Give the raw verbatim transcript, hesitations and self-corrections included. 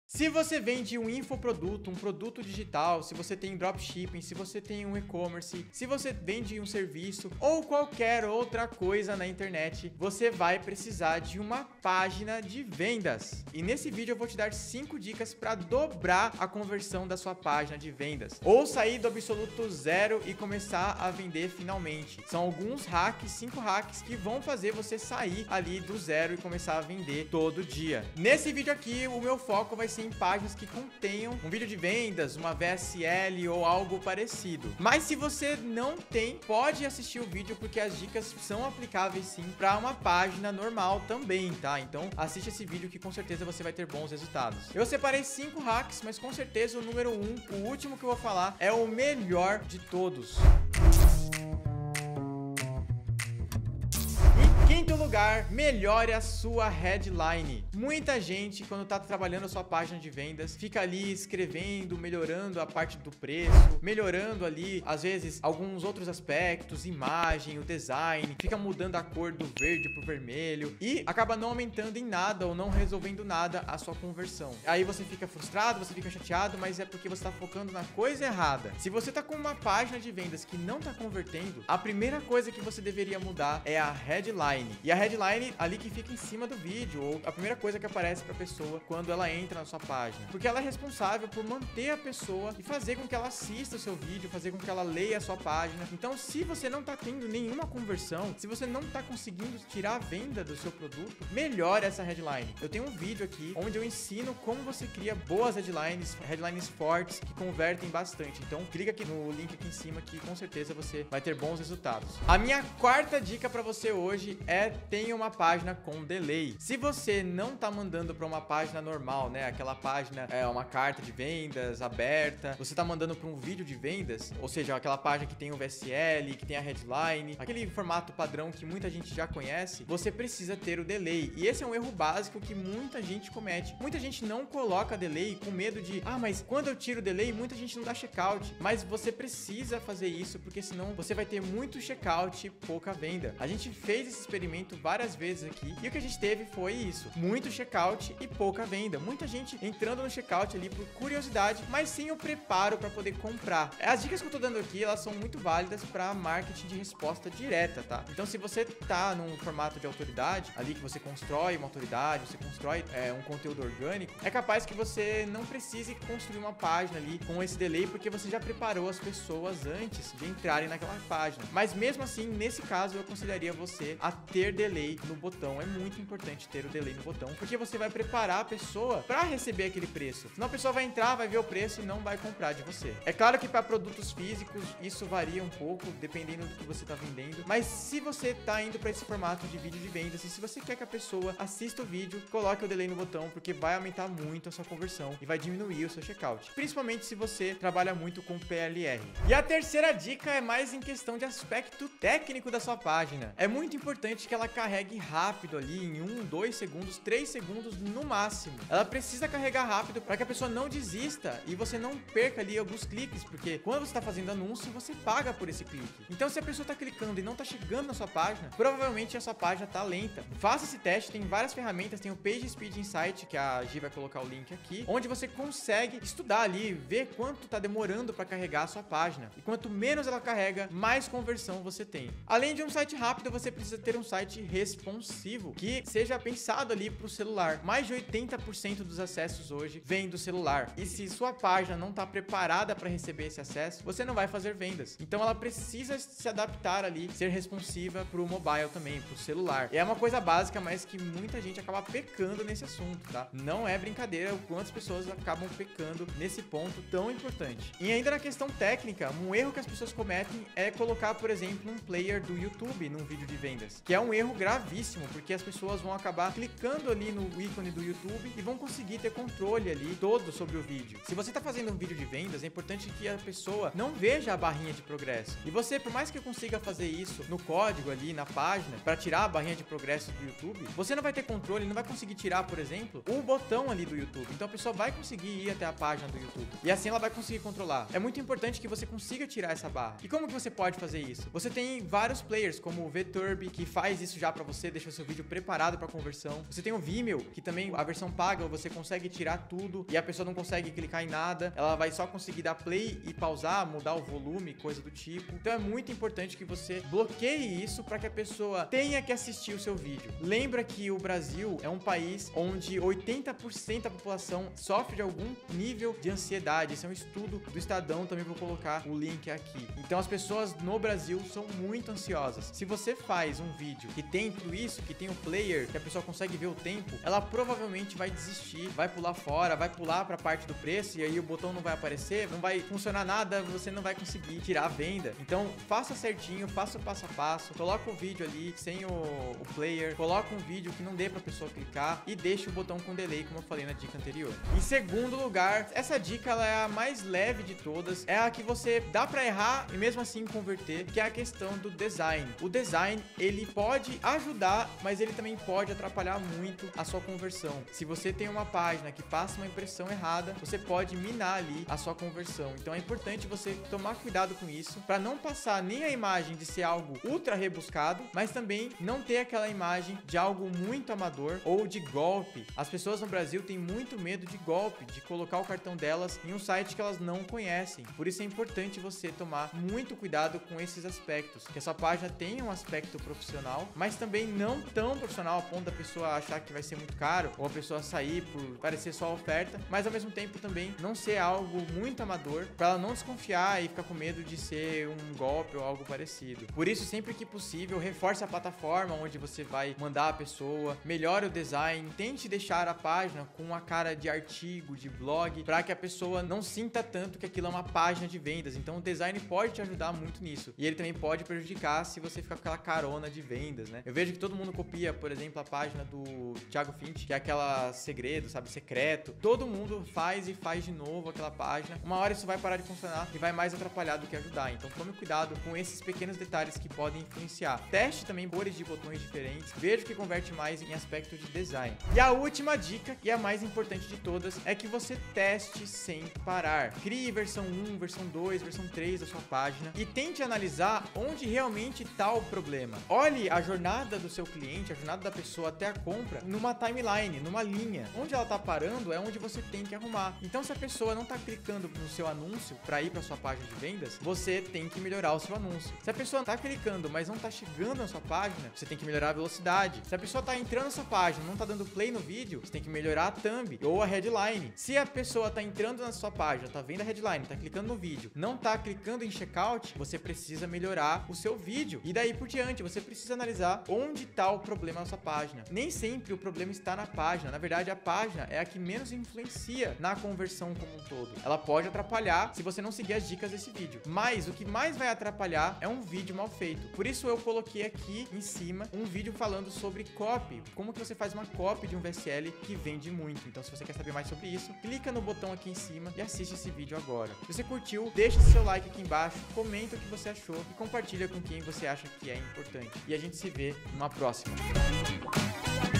Se você vende um infoproduto, um produto digital, se você tem dropshipping, se você tem um e-commerce, se você vende um serviço ou qualquer outra coisa na internet, você vai precisar de uma página de vendas. E nesse vídeo eu vou te dar cinco dicas para dobrar a conversão da sua página de vendas ou sair do absoluto zero e começar a vender finalmente. São alguns hacks, cinco hacks que vão fazer você sair ali do zero e começar a vender todo dia. Nesse vídeo aqui, o meu foco vai ser em páginas que contenham um vídeo de vendas, uma V S L ou algo parecido. Mas se você não tem, pode assistir o vídeo porque as dicas são aplicáveis sim para uma página normal também, tá? Então assiste esse vídeo que com certeza você vai ter bons resultados. Eu separei cinco hacks, mas com certeza o número um, o último que eu vou falar, é o melhor de todos. Quinto lugar, melhore a sua headline. Muita gente, quando tá trabalhando a sua página de vendas, fica ali escrevendo, melhorando a parte do preço, melhorando ali, às vezes, alguns outros aspectos, imagem, o design, fica mudando a cor do verde pro vermelho e acaba não aumentando em nada ou não resolvendo nada a sua conversão. Aí você fica frustrado, você fica chateado, mas é porque você tá focando na coisa errada. Se você tá com uma página de vendas que não tá convertendo, a primeira coisa que você deveria mudar é a headline. E a headline ali que fica em cima do vídeo, ou a primeira coisa que aparece para a pessoa quando ela entra na sua página. Porque ela é responsável por manter a pessoa e fazer com que ela assista o seu vídeo, fazer com que ela leia a sua página. Então, se você não tá tendo nenhuma conversão, se você não tá conseguindo tirar a venda do seu produto, melhore essa headline. Eu tenho um vídeo aqui onde eu ensino como você cria boas headlines, headlines fortes que convertem bastante. Então, clica aqui no link aqui em cima que com certeza você vai ter bons resultados. A minha quarta dica para você hoje é tenha uma página com delay. Se você não tá mandando para uma página normal, né, aquela página é uma carta de vendas aberta, você tá mandando para um vídeo de vendas, ou seja, aquela página que tem o V S L, que tem a headline, aquele formato padrão que muita gente já conhece, você precisa ter o delay. E esse é um erro básico que muita gente comete. Muita gente não coloca delay com medo de, ah, mas quando eu tiro o delay, muita gente não dá checkout. Mas você precisa fazer isso, porque senão você vai ter muito checkout e pouca venda. A gente fez esse experimento várias vezes aqui e o que a gente teve foi isso, muito checkout e pouca venda, muita gente entrando no checkout ali por curiosidade, mas sem o preparo para poder comprar. As dicas que eu tô dando aqui, elas são muito válidas para marketing de resposta direta, tá? Então se você tá num formato de autoridade, ali que você constrói uma autoridade, você constrói é, um conteúdo orgânico, é capaz que você não precise construir uma página ali com esse delay, porque você já preparou as pessoas antes de entrarem naquela página. Mas mesmo assim, nesse caso, eu aconselharia você a ter delay no botão. É muito importante ter o delay no botão, porque você vai preparar a pessoa para receber aquele preço. Senão a pessoa vai entrar, vai ver o preço e não vai comprar de você. É claro que para produtos físicos isso varia um pouco, dependendo do que você está vendendo, mas se você está indo para esse formato de vídeo de vendas e se você quer que a pessoa assista o vídeo, coloque o delay no botão, porque vai aumentar muito a sua conversão e vai diminuir o seu checkout, principalmente se você trabalha muito com P L R. E a terceira dica é mais em questão de aspecto técnico da sua página. É muito importante que ela carregue rápido ali em um, dois segundos, três segundos no máximo. Ela precisa carregar rápido para que a pessoa não desista e você não perca ali alguns cliques, porque quando você está fazendo anúncio, você paga por esse clique. Então, se a pessoa está clicando e não está chegando na sua página, provavelmente a sua página está lenta. Faça esse teste, tem várias ferramentas, tem o Page Speed Insight, que a Gi vai colocar o link aqui, onde você consegue estudar ali, ver quanto está demorando para carregar a sua página. E quanto menos ela carrega, mais conversão você tem. Além de um site rápido, você precisa ter um site responsivo, que seja pensado ali para o celular. Mais de oitenta por cento dos acessos hoje vem do celular. E se sua página não está preparada para receber esse acesso, você não vai fazer vendas. Então ela precisa se adaptar ali, ser responsiva para o mobile também, para o celular. E é uma coisa básica, mas que muita gente acaba pecando nesse assunto, tá? Não é brincadeira o quantas pessoas acabam pecando nesse ponto tão importante. E ainda na questão técnica, um erro que as pessoas cometem é colocar, por exemplo, um player do YouTube num vídeo de vendas, que é um erro gravíssimo, porque as pessoas vão acabar clicando ali no ícone do YouTube e vão conseguir ter controle ali todo sobre o vídeo. Se você está fazendo um vídeo de vendas, é importante que a pessoa não veja a barrinha de progresso. E você, por mais que eu consiga fazer isso no código ali na página, para tirar a barrinha de progresso do YouTube, você não vai ter controle, não vai conseguir tirar, por exemplo, o botão ali do YouTube. Então a pessoa vai conseguir ir até a página do YouTube. E assim ela vai conseguir controlar. É muito importante que você consiga tirar essa barra. E como que você pode fazer isso? Você tem vários players, como o VTurb, que faz isso já já pra você, deixa o seu vídeo preparado pra conversão. Você tem o Vimeo, que também a versão paga, você consegue tirar tudo e a pessoa não consegue clicar em nada, ela vai só conseguir dar play e pausar, mudar o volume, coisa do tipo. Então é muito importante que você bloqueie isso para que a pessoa tenha que assistir o seu vídeo. Lembra que o Brasil é um país onde oitenta por cento da população sofre de algum nível de ansiedade. Esse é um estudo do Estadão, também vou colocar o link aqui. Então as pessoas no Brasil são muito ansiosas. Se você faz um vídeo que tem tudo isso, que tem o player, que a pessoa consegue ver o tempo, ela provavelmente vai desistir, vai pular fora, vai pular para a parte do preço e aí o botão não vai aparecer, não vai funcionar nada, você não vai conseguir tirar a venda. Então faça certinho, faça o passo a passo, coloca o vídeo ali sem o, o player, coloca um vídeo que não dê pra pessoa clicar e deixa o botão com delay, como eu falei na dica anterior. Em segundo lugar, essa dica ela é a mais leve de todas, é a que você dá pra errar e mesmo assim converter, que é a questão do design. O design, ele pode ajudar, mas ele também pode atrapalhar muito a sua conversão. Se você tem uma página que passa uma impressão errada, você pode minar ali a sua conversão. Então é importante você tomar cuidado com isso, para não passar nem a imagem de ser algo ultra rebuscado, mas também não ter aquela imagem de algo muito amador ou de golpe. As pessoas no Brasil têm muito medo de golpe, de colocar o cartão delas em um site que elas não conhecem. Por isso é importante você tomar muito cuidado com esses aspectos, que a sua página tenha um aspecto profissional, mas também não tão profissional a ponto da pessoa achar que vai ser muito caro, ou a pessoa sair por parecer só oferta, mas ao mesmo tempo também não ser algo muito amador, para ela não desconfiar e ficar com medo de ser um golpe ou algo parecido. Por isso, sempre que possível, reforce a plataforma onde você vai mandar a pessoa, melhore o design, tente deixar a página com uma cara de artigo, de blog, para que a pessoa não sinta tanto que aquilo é uma página de vendas. Então o design pode te ajudar muito nisso, e ele também pode prejudicar se você ficar com aquela carona de vendas, né? Eu vejo que todo mundo copia, por exemplo, a página do Thiago Finch, que é aquela segredo, sabe, secreto. Todo mundo faz e faz de novo aquela página. Uma hora isso vai parar de funcionar e vai mais atrapalhar do que ajudar. Então tome cuidado com esses pequenos detalhes que podem influenciar. Teste também cores de botões diferentes, veja o que converte mais em aspecto de design. E a última dica, e a mais importante de todas, é que você teste sem parar. Crie versão um, versão dois, versão três da sua página e tente analisar onde realmente está o problema. Olhe a jornada do seu cliente, a jornada da pessoa até a compra, numa timeline, numa linha. Onde ela está parando é onde você tem que arrumar. Então, se a pessoa não está clicando no seu anúncio para ir para sua página de vendas, você tem que melhorar o seu anúncio. Se a pessoa está clicando, mas não está chegando na sua página, você tem que melhorar a velocidade. Se a pessoa está entrando na sua página, não está dando play no vídeo, você tem que melhorar a thumb ou a headline. Se a pessoa está entrando na sua página, está vendo a headline, está clicando no vídeo, não está clicando em checkout, você precisa melhorar o seu vídeo. E daí por diante, você precisa analisar onde está o problema na sua página. Nem sempre o problema está na página. Na verdade, a página é a que menos influencia na conversão como um todo. Ela pode atrapalhar se você não seguir as dicas desse vídeo. Mas o que mais vai atrapalhar é um vídeo mal feito. Por isso eu coloquei aqui em cima um vídeo falando sobre copy. Como que você faz uma copy de um V S L que vende muito. Então, se você quer saber mais sobre isso, clica no botão aqui em cima e assiste esse vídeo agora. Se você curtiu, deixa seu like aqui embaixo, comenta o que você achou e compartilha com quem você acha que é importante. E a gente se vê numa próxima.